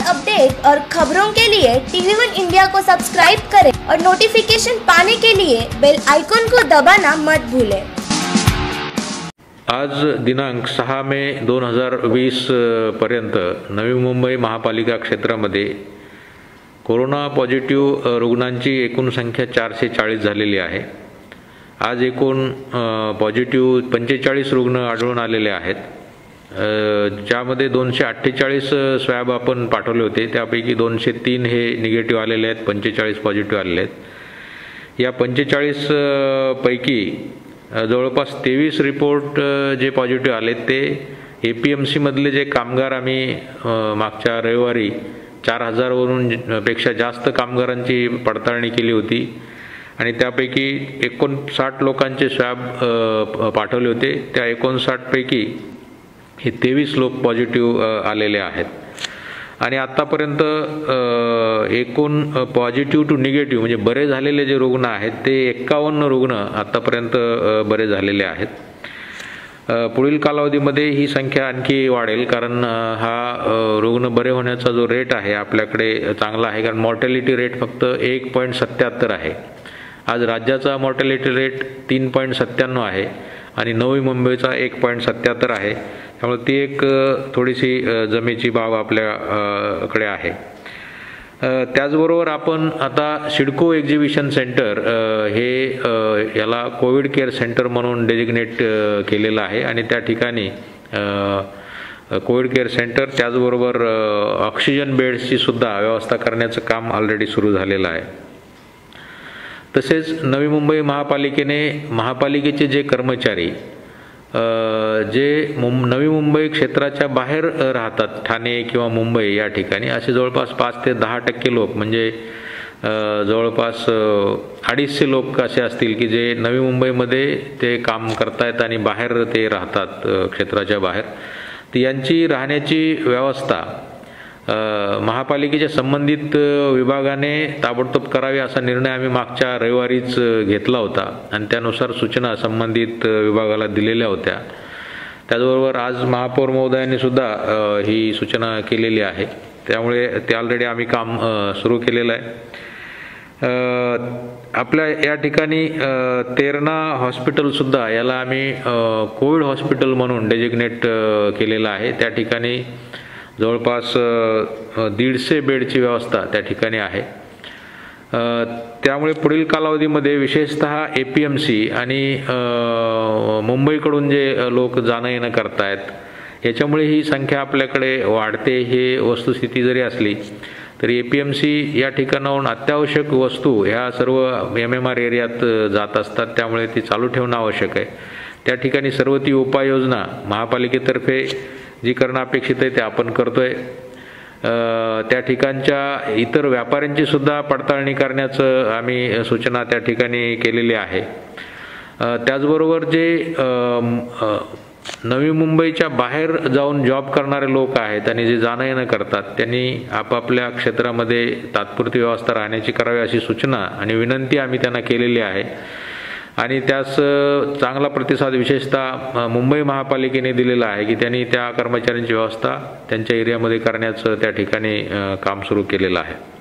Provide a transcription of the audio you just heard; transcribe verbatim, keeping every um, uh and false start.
Update और खबरों के लिए टीवी वन इंडिया को सब्सक्राइब करें और नोटिफिकेशन पाने के लिए बेल आइकॉन को दबाना मत भूलें। आज दिनांक सहा मे दोन हजार वीस पर्यंत नवी मुंबई महापालिका क्षेत्रामध्ये कोरोना पॉझिटिव्ह रुग्णांची एकूण संख्या चारशे चाळीस झालेली आहे। आज एकूण पॉझिटिव्ह पंचेचाळीस रुग्ण आढळून आलेले आहेत, ज्यामध्ये दोनशे अठ्ठेचाळीस स्वॅब आपण पाठवले होते, त्यापैकी दोनशे तीन हे निगेटिव्ह आलेले आहेत, पंचेचाळीस पॉझिटिव्ह आलेले आहेत। या पंचेचाळीस पैकी जवळपास तेवीस रिपोर्ट जे पॉझिटिव्ह आले ते ए पी एम सी मधले जे कामगार आम्ही मागच्या रविवारी चार हजार वरून पेक्षा जास्त कामगारांची पडताळणी केली होती आणि त्यापैकी एकोणसाठ लोकांचे स्वॅब पाठवले होते। त्या एकोणसाठ पैकी हे तेवीस लोक पॉझिटिव्ह आलेले आहेत आणि आतापर्यंत एकूण पॉझिटिव्ह टू निगेटिव्ह म्हणजे बरे झालेले जे रुग्ण आहेत ते एक्कावन्न रुग्ण आतापर्यंत बरे झालेले आहेत। पुढील कालावधीमध्ये ही संख्या आणखी वाढेल, कारण हा रुग्ण बरे होण्याचा जो रेट आहे आपल्याकडे चांगला आहे, कारण मॉर्टॅलिटी रेट फक्त एक पॉईंट सत्याहत्तर आहे। आज राज्याचा मॉर्टॅलिटी रेट तीन पॉईंट सत्त्याण्णव आहे आणि नवी मुंबईचा एक पॉईंट सत्याहत्तर आहे, त्यामुळे ती एक थोडीशी जमेची बाब आपल्याकडे आहे। त्याचबरोबर आपण आता सिडको एक्झिबिशन सेंटर हे याला कोविड केअर सेंटर म्हणून डेजिग्नेट केलेलं आहे आणि त्या ठिकाणी कोविड केअर सेंटर त्याचबरोबर ऑक्सिजन बेड्सची सुद्धा व्यवस्था करण्याचं काम ऑलरेडी सुरू झालेलं आहे। तसेच नवी मुंबई महापालिकेने महापालिकेचे जे कर्मचारी जे मुं नवी मुंबई क्षेत्राच्या बाहेर राहतात, ठाणे किंवा मुंबई या ठिकाणी, असे जवळपास पाच ते दहा टक्के लोक म्हणजे जवळपास अडीचशे लोक असे असतील की जे नवी मुंबईमध्ये ते काम करतायत आणि बाहेर ते राहतात क्षेत्राच्या बाहेर, तर यांची राहण्याची व्यवस्था महापालिकेच्या संबंधित विभागाने ताबडतोब करावी असा निर्णय आम्ही मागच्या रविवारीच घेतला होता आणि त्यानुसार सूचना संबंधित विभागाला दिलेल्या होत्या। त्याचबरोबर आज महापौर महोदयांनी सुद्धा ही सूचना केलेली आहे, त्यामुळे ते ऑलरेडी आम्ही काम सुरू केलेलं आहे। आपल्या या ठिकाणी तेरणा हॉस्पिटल सुद्धा याला आम्ही कोविड हॉस्पिटल म्हणून डेजिग्नेट केलेलं आहे। त्या ठिकाणी जवळपास दीडशे बेडची व्यवस्था त्या ठिकाणी आहे। त्यामुळे पुढील कालावधीमध्ये विशेषतः ए पी एम सी आणि मुंबईकडून जे लोक जाणं येणं करतायत याच्यामुळे ही संख्या आपल्याकडे वाढते, हे वस्तुस्थिती जरी असली तरी ए पी एम सी या ठिकाणाहून अत्यावश्यक वस्तू ह्या सर्व एम एम आर एरियात जात असतात, त्यामुळे ती चालू ठेवणं आवश्यक आहे। त्या ठिकाणी सर्व ती उपाययोजना महापालिकेतर्फे जी करणं अपेक्षित आहे ते आपण करतोय। त्या ठिकाणच्या इतर व्यापाऱ्यांची सुद्धा पडताळणी करण्याचं आम्ही सूचना त्या ठिकाणी केलेली आहे। त्याचबरोबर जे नवी मुंबईच्या बाहेर जाऊन जॉब करणारे लोक आहेत आणि जे जाणं येणं करतात त्यांनी आपापल्या क्षेत्रामध्ये तात्पुरती व्यवस्था राहण्याची करावी अशी सूचना आणि विनंती आम्ही त्यांना केलेली आहे आणि त्यास चांगला प्रतिसाद विशेषतः मुंबई महापालिकेने दिलेला आहे की त्यांनी त्या कर्मचाऱ्यांची व्यवस्था त्यांच्या एरियामध्ये करण्याचं त्या ठिकाणी काम सुरू केलेलं आहे।